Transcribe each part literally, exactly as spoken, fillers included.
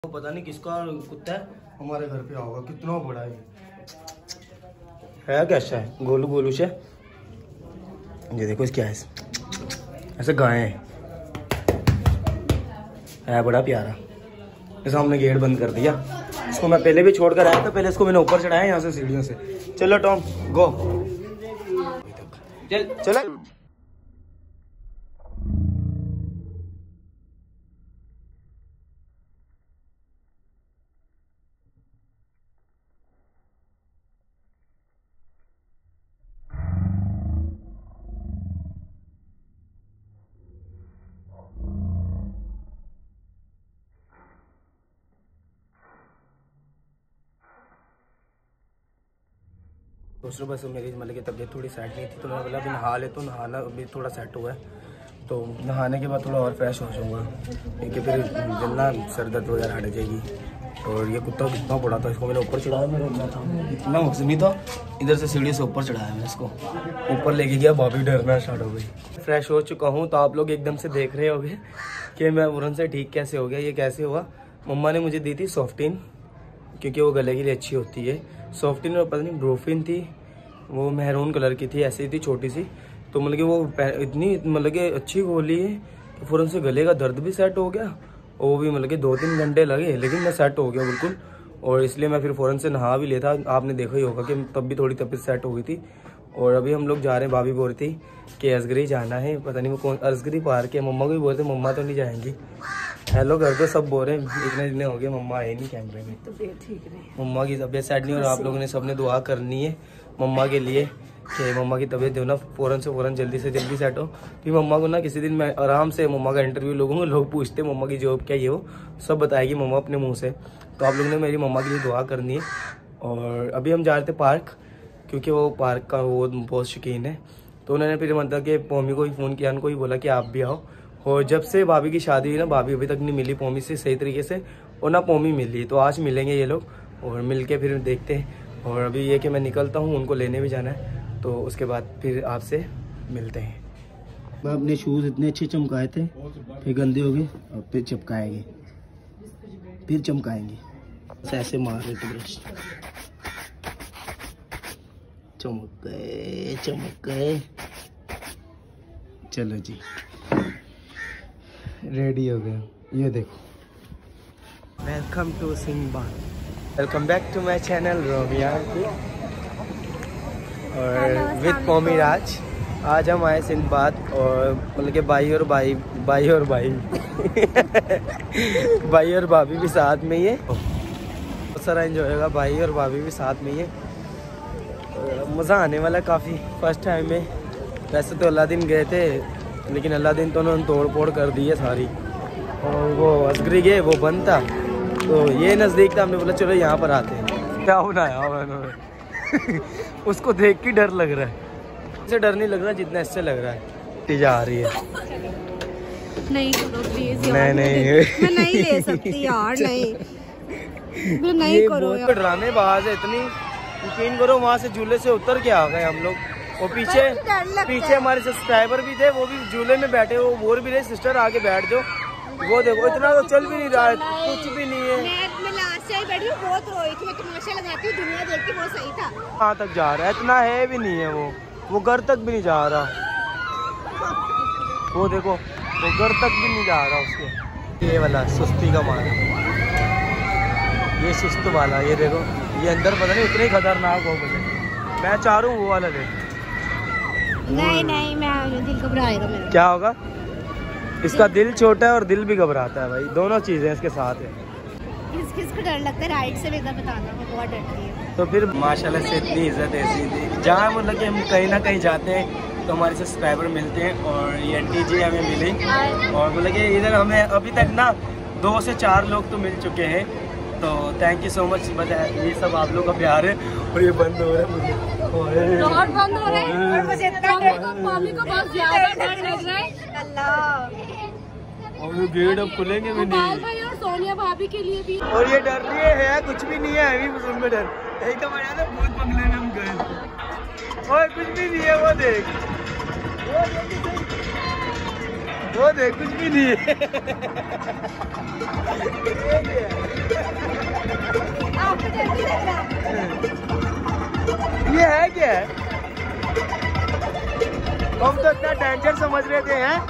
वो पता नहीं किसका कुत्ता है, हमारे घर पे आओगा। कितना बड़ा है, है कैसा है, गोलू गोलू से। ये देखो इस क्या है, ऐसे गाय है, है बड़ा प्यारा। जैसे हमने गेट बंद कर दिया। इसको मैं पहले भी छोड़ कर आया था, पहले इसको मैंने ऊपर चढ़ाया यहाँ से सीढ़ियों से। चलो टॉम गो, चल चलो। दूसरे बस मेरी मतलब की तबीयत थोड़ी सेट नहीं थी, तो मैंने बोला अभी नहा ले, तो नहाना अभी थोड़ा सेट हुआ है, तो नहाने के बाद थोड़ा और फ्रेश हो जाऊँगा, क्योंकि फिर दिन ना सर दर्द वगैरह हट जाएगी। और ये कुत्ता कितना बड़ा था, इसको मैंने ऊपर चढ़ाया, मेरे इतना मौसमी था, इधर से सीढ़ी से ऊपर चढ़ाया मैंने इसको, ऊपर लेके गया, भाभी डरना स्टार्ट हो गई। फ्रेश हो चुका हूँ, तो आप लोग एकदम से देख रहे होंगे कि मैं तुरंत से ठीक कैसे हो गया। ये कैसे हुआ, मम्मा ने मुझे दी थी सॉफ्टिन, क्योंकि वो गले के लिए अच्छी होती है। सॉफ्टिन और पता नहीं ब्रोफिन थी, वो मैरून कलर की थी, ऐसी थी छोटी सी, तो मतलब कि वो इतनी मतलब कि अच्छी गोली है कि फ़ौरन से गले का दर्द भी सेट हो गया, और वो भी मतलब कि दो तीन घंटे लगे, लेकिन मैं सेट हो गया बिल्कुल। और इसलिए मैं फिर फ़ौरन से नहा भी लेता, आपने देखा ही होगा कि तब भी थोड़ी तबीयत सेट हो गई थी। और अभी हम लोग जा रहे हैं, भाभी बोल रही थी कि असगरी जाना है, पता नहीं वो कौन असगरी पार्क है। मम्मा को भी बोलते मम्मा तो नहीं जाएंगी। हेलो घर पे सब बोल रहे हैं, इतने दिन हो गए मम्मा आए नहीं कैमरे में। तबीयत ठीक नहीं, मम्मा की तबीयत सेट नहीं, और आप लोगों ने सबने दुआ करनी है मम्मा के लिए कि मम्मा की तबीयत जो ना फ़ौरन से फ़ौरन जल्दी से जल्दी सेट हो। फिर मम्मा को ना किसी दिन मैं आराम से मम्मा का इंटरव्यू लोगों लोग पूछते मम्मा की जॉब क्या, ये वो सब बताएगी मम्मा अपने मुंह से। तो आप लोगों ने मेरी मम्मा के लिए दुआ करनी है। और अभी हम जा रहे थे पार्क, क्योंकि वो पार्क का वो बहुत शौकीन है, तो उन्होंने फिर मतलब कि पोमी को भी फ़ोन किया, उनको भी बोला कि आप भी आओ। और जब से भाभी की शादी हुई ना, भाभी अभी तक नहीं मिली पोमी से सही तरीके से, और ना पोमी मिली, तो आज मिलेंगे ये लोग और मिल के फिर देखते हैं। और अभी ये कि मैं निकलता हूँ, उनको लेने भी जाना है, तो उसके बाद फिर आपसे मिलते हैं। मैं अपने शूज़ इतने अच्छे चमकाए थे, फिर गंदे हो गए, और फिर चमकाएंगे, फिर चमकाएंगे, ऐसे मार रहे थे ब्रश, चमक गए चमक गए। चलो जी रेडी हो गए, ये देखो। वेलकम टू सिंहबाद, welcome back to my channel रोमिया और विद पोमी राज। आज हम आए सिंहबाद, और मतलब के भाई और भाई भाई और भाई भाई और भाभी भी साथ में ही है, बहुत सारा एंजॉय होगा, भाई और भाभी भी साथ में ही है, मज़ा आने वाला काफ़ी। फर्स्ट टाइम में वैसे तो अल्लाह दिन गए थे, लेकिन अल्लाह दिन तो उन्होंने तोड़ फोड़ कर दी है सारी, और वो असगरी गए वो बंद था, तो ये नज़दीक था, हमने बोला चलो यहाँ पर आते हैं। क्या बनाया उन्होंने उसको देख के डर लग रहा है, इससे डर नहीं लग रहा जितना इससे लग रहा है। जा रही है, नहीं करो प्लीज यार, नहीं नहीं मैं नहीं ले सकती यार, नहीं मैं नहीं करो यार, ड्रामेबाज है इतनी, यकीन करो वहाँ से झूले से उतर के आ गए हम लोग, और पीछे पीछे हमारे सब्सक्राइबर भी थे, वो भी झूले में बैठे, वो बोल भी रहे सिस्टर आगे बैठ जाओ, वो देखो इतना तो चल भी नहीं रहा है, कुछ भी नहीं है। मैं, मैं लास्ट से बैठी हूँ, बहुत रोई थी, मैं तमाशा लगाती हूँ, दुनिया देखती, बहुत सही था। कहाँ तक जा रहा है, इतना है भी नहीं है, वो वो घर तक भी नहीं जा रहा, वो देखो वो घर तक भी नहीं जा रहा उसके। ये वाला सुस्ती का मारा, ये सुस्त वाला, ये देखो ये अंदर पता नहीं उतने खतरनाक हो गए। मैं चाह रहा हूँ वो वाला ले। नहीं नहीं मैं दिल घबराएगा मेरा। क्या होगा, इसका दिल छोटा है और दिल भी घबराता है भाई, दोनों चीजें इसके साथ है। किस किस को डर लगता है राइड से, बेटा बताना, मैं बहुत डरती है। तो फिर माशाल्लाह से इतनी इज्जत ऐसी थी, जहाँ मतलब कि हम कहीं ना कहीं जाते हैं तो हमारे सब्सक्राइबर मिलते हैं, और ये आंटी जी हमें मिली, और मतलब कि इधर हमें अभी तक ना दो से चार लोग तो मिल चुके हैं, तो थैंक यू सो मच। ये सब आप लोग का प्यार है। और ये बंद हो रहा है मुझे, और बंद हो रहा है, और मुझे इतना मम्मी को बहुत ज्यादा डर लग रहा है। अल्लाह, और ये गेट अब खुलेंगे भी नहीं, भाई और सोनिया भाभी के लिए भी। और ये डर रही है, है कुछ भी नहीं है, अभी उसमें डर एक तो बढ़िया था, भूत बंगले में हम गए और कुछ भी नहीं है, वो देख वो वो देख कुछ भी नहीं है। ये है क्या? हम तो इतना डेंजर समझ रहे थे हैं।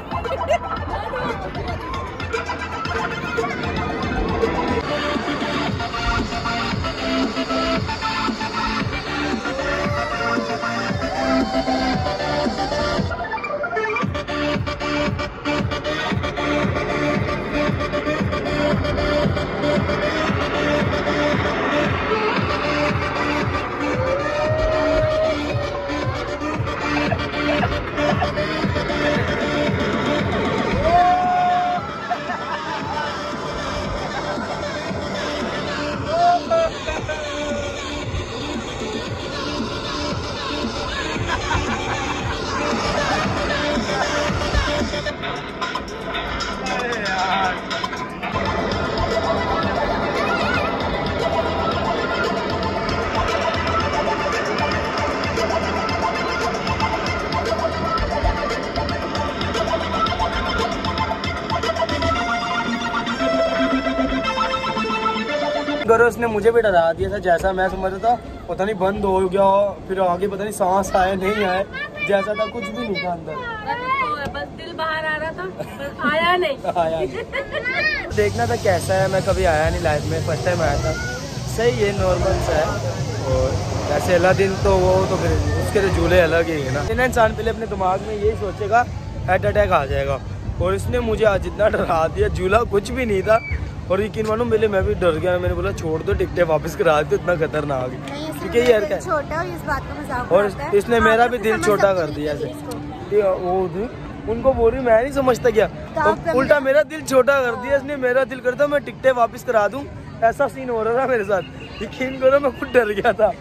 उसने मुझे भी डरा दिया था, जैसा मैं समझ रहा था पता नहीं बंद हो गया, फिर आगे पता नहीं सांस आए नहीं आए, जैसा था कुछ भी नहीं था अंदर, बस दिल बाहर आ रहा था, बस आया नहीं आया नहीं। देखना था कैसा है, मैं कभी आया नहीं लाइफ में, फर्स्ट टाइम आया था। सही है, नॉर्मल सा है। और वैसे अलादीन तो वो तो फिर उसके तो झूले अलग ही है ना। इतना इंसान पहले अपने दिमाग में यही सोचेगा हार्ट अटैक आ जाएगा, और इसने मुझे आज जितना डरा दिया, झूला कुछ भी नहीं था। और यकीन मानो पहले मैं भी डर गया, मैंने बोला छोड़ दो टिकटें वापस करा दो, इतना खतरनाक है क्योंकि ये यार क्या छोटा है, इस बात का मजाक और इसने मेरा भी दिल छोटा कर दिया ऐसे। वो उनको बोल रही मैं नहीं समझता क्या, तो उल्टा मेरा दिल छोटा कर दिया इसने, मेरा दिल करता मैं टिकटें वापस करा दूं, ऐसा सीन हो रहा था मेरे साथ। यकीन करो मैं खुद डर गया था।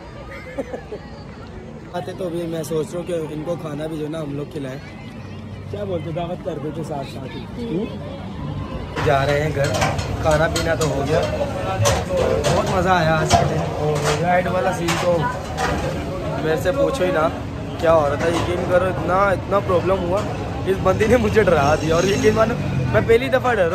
आते तो अभी मैं सोच रहा हूँ कि इनको खाना भी जो ना हम लोग खिलाएं, क्या बोलते दावत कर दो साथ साथ ही। जा रहे हैं घर, खाना पीना तो हो गया, बहुत मज़ा आया आज के दिन। और राइड वाला सीन तो मेरे से पूछो ही ना क्या हो रहा था। यकीन करो इतना इतना प्रॉब्लम हुआ, इस बंदी ने मुझे डरा दिया, और यकीन मानो मैं पहली दफ़ा डर रहा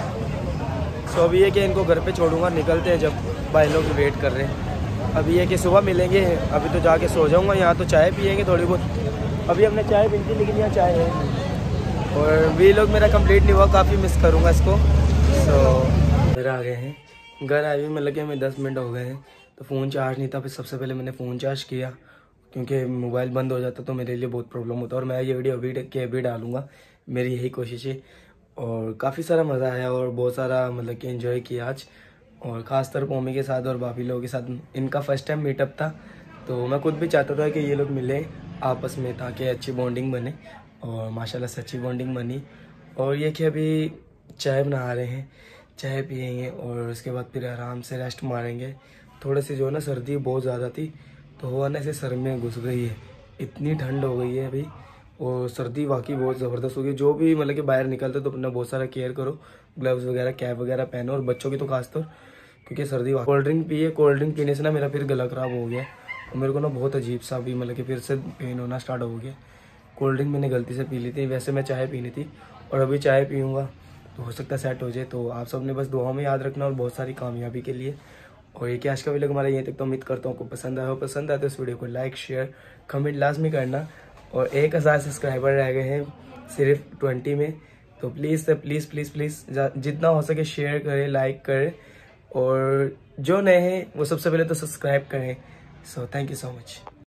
हूँ। सो अभी ये कि इनको घर पे छोड़ूंगा, निकलते हैं जब भाई लोग वेट कर रहे हैं। अभी ये कि सुबह मिलेंगे, अभी तो जाके सो जाऊँगा, यहाँ तो चाय पियेंगे थोड़ी बहुत। अभी हमने चाय पी थी लेकिन यहाँ चाय है, और वी लोग मेरा कंप्लीट नहीं हुआ, काफ़ी मिस करूँगा इसको। सो घर आ गए हैं, घर आए हुए मतलब कि हमें दस मिनट हो गए हैं, तो फ़ोन चार्ज नहीं था। फिर सबसे पहले मैंने फ़ोन चार्ज किया, क्योंकि मोबाइल बंद हो जाता तो मेरे लिए बहुत प्रॉब्लम होता। और मैं ये वीडियो अभी के अभी डालूँगा, मेरी यही कोशिश है। और काफ़ी सारा मज़ा आया और बहुत सारा मतलब कि एंजॉय किया आज, और ख़ासतौर पर मम्मी के साथ और भाभी लोगों के साथ। इनका फर्स्ट टाइम मीटअप था, तो मैं खुद भी चाहता था कि ये लोग मिलें आपस में, ताकि अच्छी बॉन्डिंग बने, और माशाल्लाह से अच्छी बॉन्डिंग बनी। और ये कि अभी चाय बना रहे हैं, चाय पियेंगे और उसके बाद फिर आराम से रेस्ट मारेंगे। थोड़े से जो ना सर्दी बहुत ज़्यादा थी, तो वो ना ऐसे सर में घुस गई है, इतनी ठंड हो गई है अभी, और सर्दी वाकई बहुत ज़बरदस्त हो गई। जो भी मतलब कि बाहर निकलते तो अपना बहुत सारा केयर करो, ग्लव्स वगैरह कैप वगैरह पहनो, और बच्चों की तो खासतौर, क्योंकि सर्दी। कोल्ड ड्रिंक पिए, कोल्ड ड्रिंक पीने से ना मेरा फिर गला ख़राब हो गया, और मेरे को ना बहुत अजीब सा भी मतलब कि फिर से पेन होना स्टार्ट हो गया। कोल्ड ड्रिंक मैंने गलती से पी ली थी, वैसे मैं चाय पीनी थी, और अभी चाय पीऊँगा तो हो सकता है सेट हो जाए। तो आप सब ने बस दुआओं में याद रखना, और बहुत सारी कामयाबी के लिए। और ये कि आज का वीडियो हमारा यहीं तक, तो उम्मीद करता हूँ आपको पसंद आया हो। पसंद आए तो इस वीडियो को लाइक शेयर कमेंट लाजमी करना। और एक हज़ार सब्सक्राइबर रह गए हैं सिर्फ ट्वेंटी में, तो प्लीज़ से प्लीज़ प्लीज़ प्लीज़ जितना हो सके शेयर करें, लाइक करें, और जो नए हैं वो सबसे पहले तो सब्सक्राइब करें। So thank you so much.